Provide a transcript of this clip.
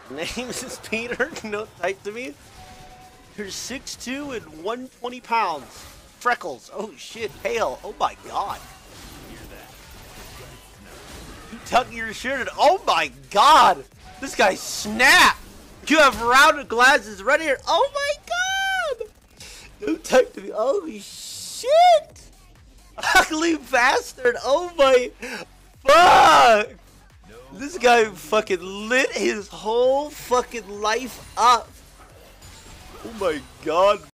Name is Peter. No type to me. You're 6'2" and 120 pounds. Freckles. Oh shit. Pale. Oh my god. You tuck your shirt and oh my god. This guy snap. You have rounded glasses right here. Oh my god. No type to me. Oh shit. Ugly bastard. Oh my fuck. This guy fucking lit his whole fucking life up. Oh my god.